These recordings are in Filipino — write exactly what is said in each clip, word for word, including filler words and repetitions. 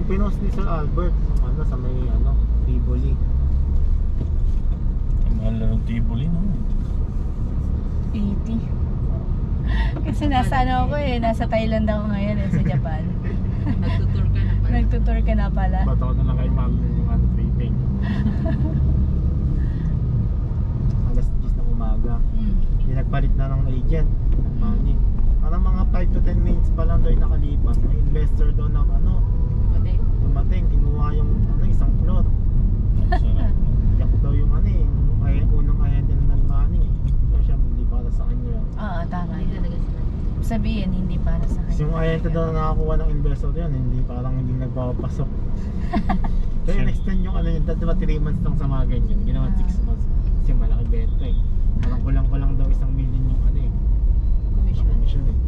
pinost ni Sir Albert ano, sa may ano, Tivoli. Ang mahal na ng Tivoli, no? eighty. Kasi nasa ano ako eh, nasa Thailand ako ngayon eh, sa Japan. Nagtutour ka na pala. Nagtutour ka na pala. Bato ko na lang kay ma'am yung ano, tripping. Alas diyes ng umaga. Hmm. Hindi nagpalit na ng agent ng money. Parang mga five to ten minutes pa lang daw yung nakalipas. May investor daw na ano, Matay. dumating, kinuha yung ano, isang floor. Ang sarap. Yak daw yung ano eh, yung ay, unang ahente na ng money eh. Kaya siya hindi para sa kanya. Oo, tama Hindi yun. talaga sila. Sabihin, hindi para sa Kasi yung kanya. ahente daw na nakakuha ng investor yan, hindi parang hindi nagpapasok. Kaya in-extend yung ano yun, diba three months lang sa mga ganyan, ginawa six months. Kasi malaki benta eh. Parang kulang-kulang daw isang million yung ano eh, Commission. commission eh.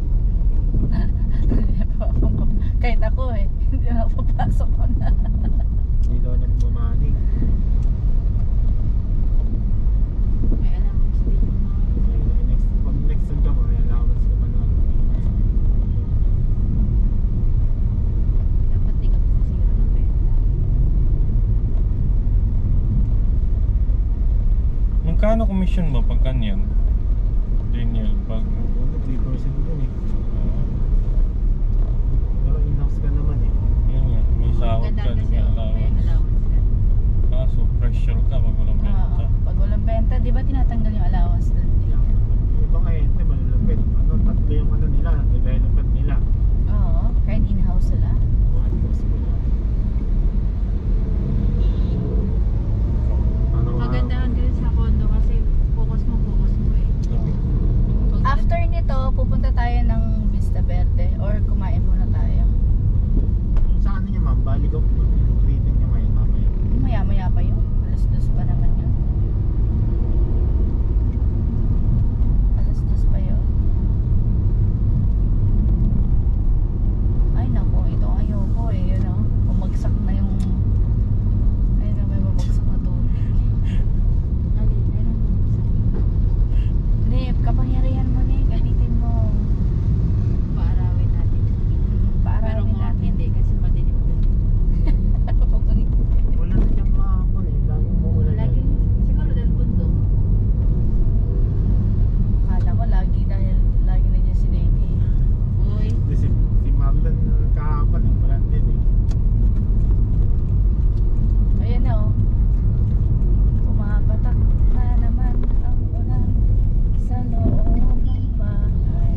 Kahit ako eh, hindi na papasok ko na. Hindi daw nagmamani. May alam mo sa dito mga. Kaya next, pag next ka mo, may allowance ka pa na. Dapat di ka masisira ng benta. Magkano commission mo pag ganyan? Daniel, pag... Ano, three percent dun eh. Uh, Pero in-house ka naman eh. yun nga, may sahod Ganda ka, di kasi may oh, may allowance. allowance ka. Kaso pressure ka pag walang Oo, benta. pag walang benta, di ba tinatanggal yung allowance doon? Yung ibang ahente, malalapit. Ano, tatlo yung ano nila, development nila. Oo, kahit in-house sila. Mga impossible lang. Ano nga, Kagandahan din sa condo kasi focus mo, focus mo eh. Pag- After nito, pupunta tayo ng Vista Verde or kumain muna tayo. Yung sa ano niya ma'am, baligaw po yung tweeting niya ngayon mamaya. Maya-maya pa yun. Alas dos pa naman yun. Alas dos pa yun. Ay naku, ito ang ayoko eh. Yun o, bumagsak na yung... Ay na, may bumagsak na tubig. Alin, alin mo. Nip, kapangyarihan mo Nip, gamitin mo. Paarawin natin. Hmm, Pero Paarawin mo natin. hindi kasi madilim doon. Wala na diyang kahapon eh, laging muulan Lagi, yan. siguro dahil bundok. Kala mo, lagi dahil lagi na niya si Lady. Uy, Kasi si, si Marlon kahapon, eh, wala din eh. Ayan na oh. Pumapatak na naman ang ulan sa loob ng bahay.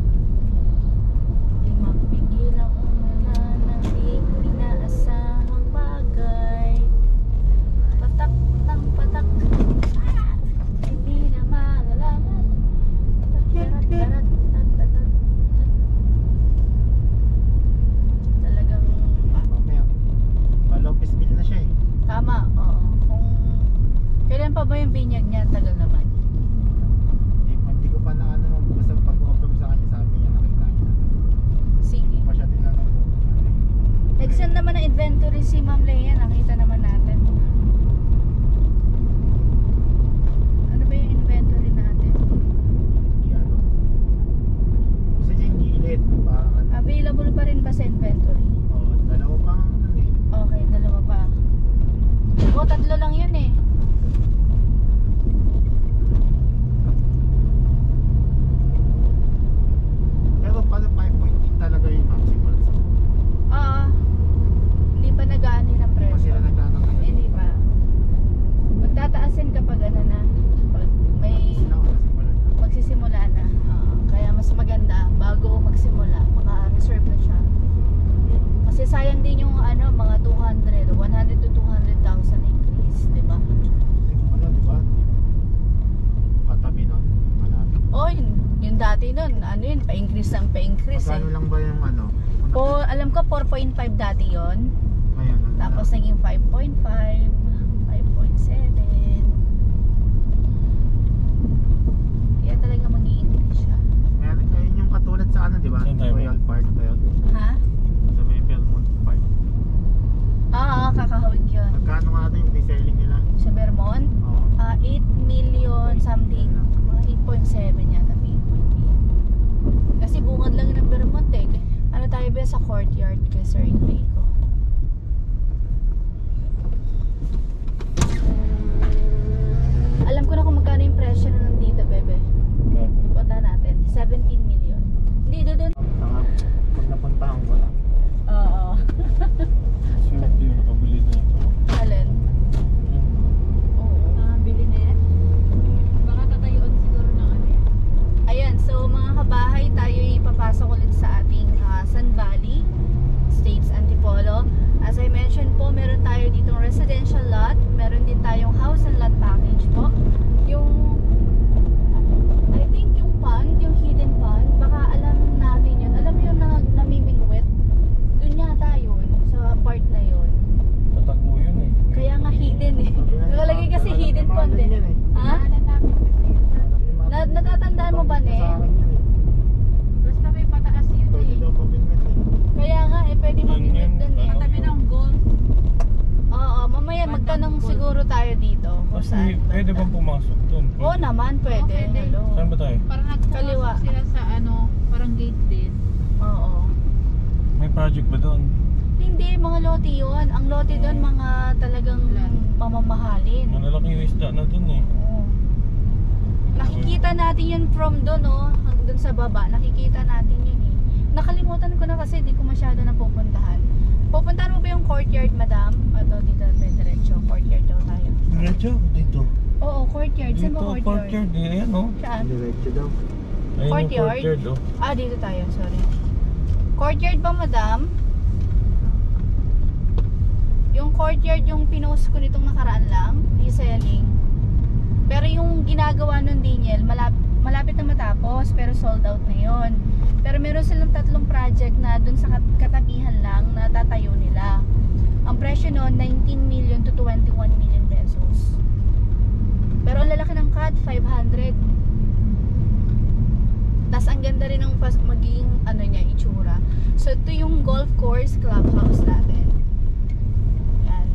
Di mapigil ang umulan ng di ko inaasahang bagay. Patak ng patak. Ah! Hindi na malalaman. Tarat, tarat, tat, tat, tat. Talagang Mamaya, palopis bill na siya eh. tama, oo. Kung kailan pa ba yung binyag niya, tagal naman. Hindi, hindi ko pa na ano, basta pag-offer ko sa kanya, sabi niya, nakita niya. Sige. Hindi pa siya tinanong kung ano eh. Nag-send naman ng inventory si Ma'am Leia, nakita naman natin. Ano ba yung inventory natin? Hindi ano. Gusto niya yung gilid, parang ano. Available pa rin ba sa inventory? Oo, dalawa pa ang ano eh. Okay, dalawa pa. O, tatlo lang yun eh. Pero pala five point eight talaga yung ma'am, simulat sa Oo. Hindi pa nag-aani ng Hindi pa presyo. sila nagtatanggal. Hindi pa. Magtataasin kapag ano na. Pag may Sila ako nasimulan na. magsisimula na. Oo. Kaya mas maganda bago magsimula, maka-reserve na siya. Kasi sayang din yung ano, mga two hundred, one hundred to two hundred thousand increase, di ba? Yung ano, di ba? Katabi nun, malapit. Oh, yun, yung dati nun, ano yun, pa-increase ang pa-increase eh. Magkano lang ba yung ano? Po, alam ko four point five dati yon. Ngayon, ano Tapos na? naging five point five, five point seven. Kaya talaga mag-i-increase siya. Meron ayun yung katulad sa ano, di ba? Saan tayo ba? Royal Park ba yun? Ha? Sa may Belmont Park. Ah, kakahawig yun. Magkano nga ito yung pre-selling nila? Sa Vermont, Oo. ah eight million something. Mga eight point seven yata, eight point eight. Kasi bungad lang yun ng Vermont eh. Ano tayo ba sa courtyard kay Sir Enrico? magtanong siguro tayo dito kung Kasi saan pwede banda. bang pumasok doon? Oo naman, pwede. Oo, pwede. Hello. Saan ba tayo? Parang nagpumasok Kaliwa. sila sa ano, parang gate din. Oo. May project ba doon? Hindi, mga lote yun. Ang lote doon, mga talagang mamamahalin. Malalaki yung isda na doon eh. Oo. Nakikita natin yun from doon, oh. Hanggang sa baba. Nakikita natin yun eh. Nakalimutan ko na kasi di ko masyado napupuntahan. Pupuntahan mo ba yung courtyard, madam? Ato, dito tayo diretso. Courtyard daw tayo. Diretso, dito. Oo, courtyard. Saan Dito, ba courtyard? courtyard eh. Ayan oh. Saan? Diretso daw. Ayun yung Courtyard? courtyard oh. Ah, dito tayo. Sorry. Courtyard ba, madam? Yung courtyard yung pinost ko nitong nakaraan lang. Reselling. Pero yung ginagawa nun, Daniel, malap malapit na matapos. Pero sold out na yon. Pero meron silang tatlong project na dun sa kat- katabihan lang na tatayo nila. Ang presyo nun, nineteen million to twenty-one million pesos. Pero ang lalaki ng cut, five hundred. Tas ang ganda rin ng pas- magiging ano niya, itsura. So ito yung golf course clubhouse natin. Yan.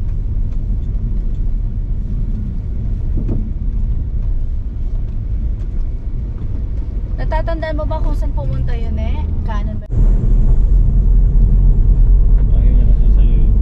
Natatandaan mo ba kung saan pumunta yun eh? Kanan ba? Ayun na kasi sa'yo eh.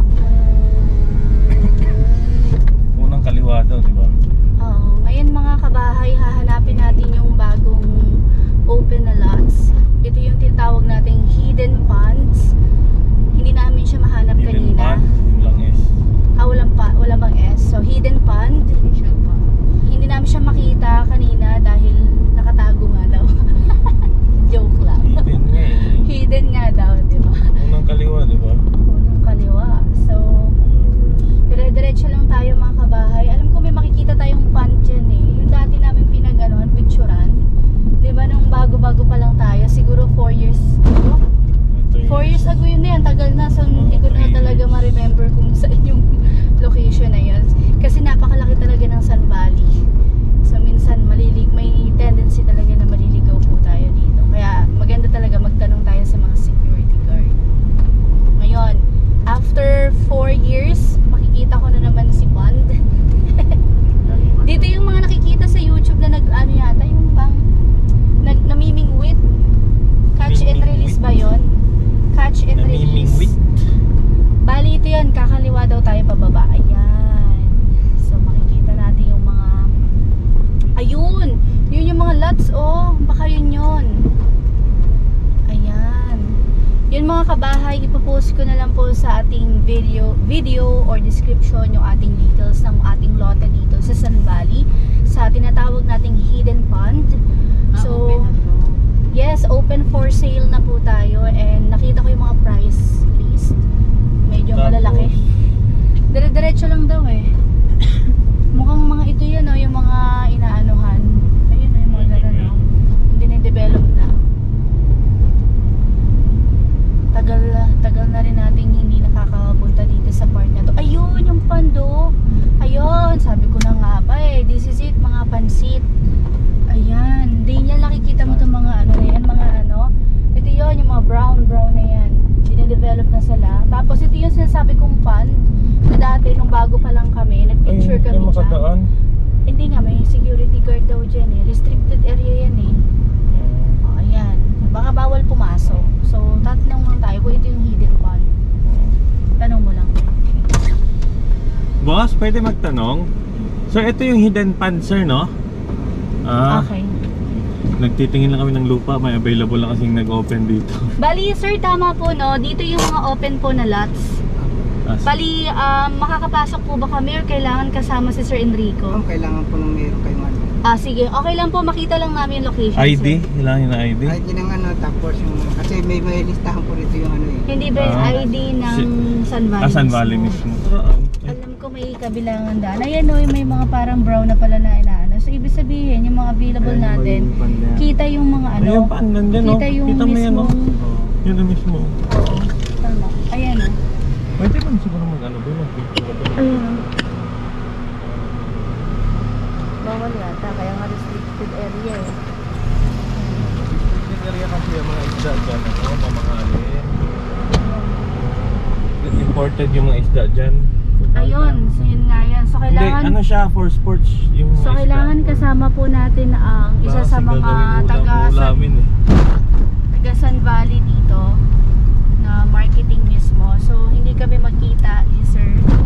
Unang kaliwa daw, di ba? Oo. Ngayon mga kabahay, hahanapin natin yung bagong open na lots. Ito yung tinatawag nating hidden ponds. Hindi namin siya mahanap Hidden kanina. pond, yung lang is. Ah, walang pa, wala bang S. So, hidden pond. Siya pa. Hindi namin siya makita kanina dahil nakatago nga daw. Joke lang. Hidden nga eh. Hidden nga daw, di ba? Unang kaliwa, di ba? Unang kaliwa. So, dire-diretso lang tayo mga kabahay. Alam ko may makikita tayong pond dyan eh. Yung dati namin pinag-ano, picturean. Di ba nung bago-bago pa lang tayo, siguro four years ago? Ito yung four years ago yun na yan, tagal na. So, hindi ko na talaga ma-remember kung saan yung location na yun. Kasi napakalaki talaga ng Sun Valley. So, minsan malilig, may tendency talaga na maliligaw po tayo dito. Kaya maganda talaga magtanong tayo sa mga security guard. Ngayon, after four years, makikita ko na naman si Pond. Dito yung mga nakikita sa YouTube na nag-ano yata, yung bang nag namimingwit. Catch and release ba yun? Catch and release. namimingwit. Bali ito yun, kakaliwa daw tayo pababa. Ayan. So makikita natin yung mga ayun, yun yung mga lots oh. Baka yun yun. Ayan. Yun mga kabahay, ipopost ko na lang po sa ating video video or description yung ating details ng ating lote dito sa Sun Valley, sa tinatawag nating hidden pond. Ah, So open na to. yes, open for sale na po tayo and nakita ko yung mga price list. Medyo Tapos, malalaki. Dire-diretso lang daw eh. Mukhang mga ito yan oh, yung mga inaanuhan. Ayun oh, yung mga ganun oh. Hindi na-develop na. Tagal, tagal na rin nating hindi nakakapunta dito sa part na to. Ayun, yung pando. Ayun, sabi ko na nga ba eh. This is it, mga pansit. Ayan, di niya nakikita mo itong mga ano na yan, mga ano. Ito yun, yung mga brown, brown na yan. Dine-develop na sila. Tapos ito yung sinasabi kong pond na dati nung bago pa lang kami, nag-picture Ay, kami hindi dyan. makadaan. Hindi nga, may security guard daw dyan eh. Restricted area yan eh. O, ayan. Baka bawal pumasok. So, tatanong lang tayo kung ito yung hidden pond. Tanong mo lang. Boss, pwede magtanong? Sir, ito yung hidden pond, sir, no? Ah, Okay. nagtitingin lang kami ng lupa. May available lang kasing nag-open dito. Bali, sir, tama po, no? Dito yung mga open po na lots. Ah, Bali, um, makakapasok po ba kami or kailangan kasama si Sir Enrico? Ma'am, kailangan po nung meron kayong ano. Ah, sige. Okay lang po, makita lang namin yung location, I D? sir. Kailangan yun na I D? I D ng ano, tapos yung, kasi may may listahan po rito yung ano eh. Hindi ba yung Ah. I D ng Si- Sun Valley? Ah, Sun Valley mismo. Saan? Ay, Alam ko may kabilangan daan. Ayan o, may mga parang brown na pala na inaano. So, ibig sabihin, yung mga available Ayun, natin, yung pond na yan. kita yung mga ano. Ayan pa, nandyan, no? Kita yung Kita mo yan, no? mismong- Oo. Yun na mismo. Oo, tama. Ayan o. Pwede ba siguro mag-ano doon? Mag-picture ba doon? Ayun. Bawal yata, kaya nga restricted area eh. Yung area kasi yung mga isda dyan, ano, mamahalin. Imported yung mga isda dyan. Ayun, so yun nga yan. So Hindi, kailangan ano siya for sports yung So isda. kailangan kasama po natin ang isa Baka sa kasi mga gagawin taga ulam- San, ulamin eh. taga San Valley dito na marketing mismo. So hindi kami magkita ni sir.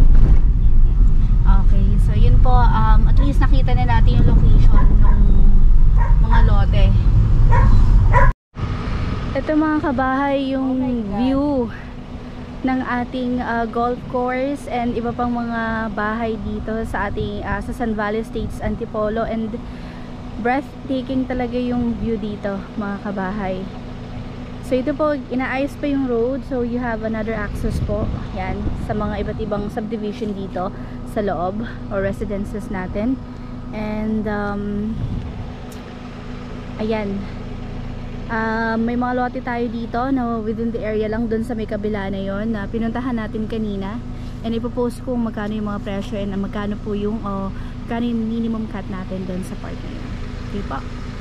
Okay, so yun po, um, at least nakita na natin yung location ng mga lote. Ito mga kabahay, yung view ng ating uh, golf course and iba pang mga bahay dito sa ating uh, sa San Valley Estates Antipolo, and breathtaking talaga yung view dito mga kabahay. So ito po, inaayos pa yung road, so you have another access po yan sa mga iba't ibang subdivision dito sa loob or residences natin. And um, ayan, Uh, may mga lote tayo dito na within the area lang, dun sa may kabila na yon na pinuntahan natin kanina, and ipopost ko kung magkano yung mga presyo and magkano po yung o uh, magkano yung minimum cut natin dun sa part na yun. Okay po.